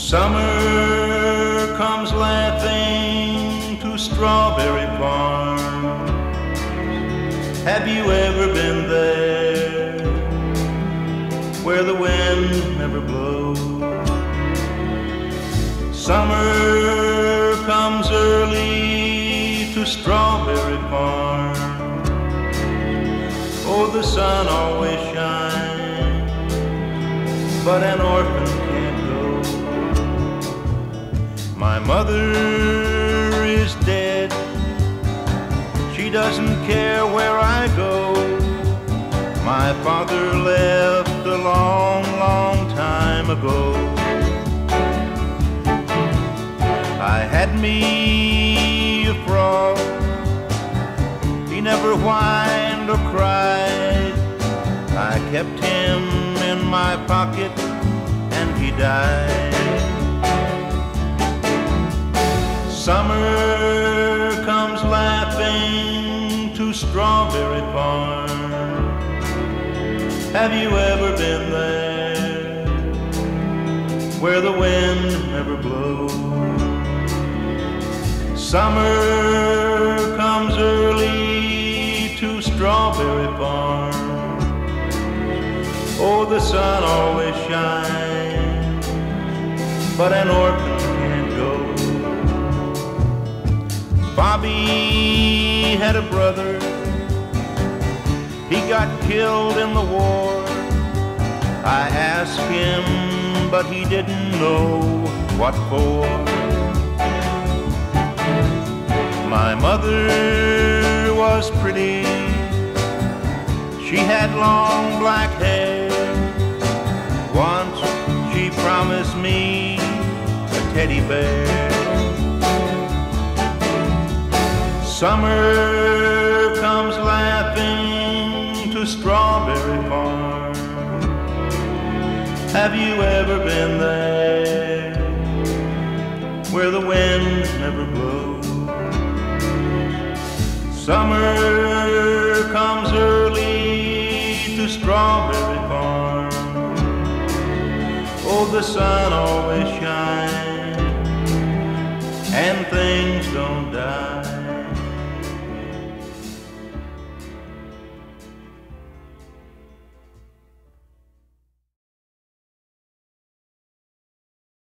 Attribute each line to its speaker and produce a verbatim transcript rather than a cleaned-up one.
Speaker 1: Summer comes laughing to Strawberry Farm. Have you ever been there, where the wind never blows? Summer comes early to Strawberry Farm. Oh, the sun always shines, but an orphan can't go. My mother is dead, she doesn't care where I go. My father left a long, long time ago. I had me a frog, he never whined or cried. I kept him in my pocket and he died. Summer comes laughing to Strawberry Farm. Have you ever been there, where the wind never blows? Summer comes early to Strawberry Farm. Oh, the sun always shines, but an orphan can't go. Bobby had a brother, he got killed in the war. I asked him, but he didn't know what for. My mother was pretty, she had long black hair. Once she promised me a teddy bear. Summer comes laughing to Strawberry Farm. Have you ever been there, where the wind never blows? Summer comes early to Strawberry Farm. Oh, the sun always shines and things don't die.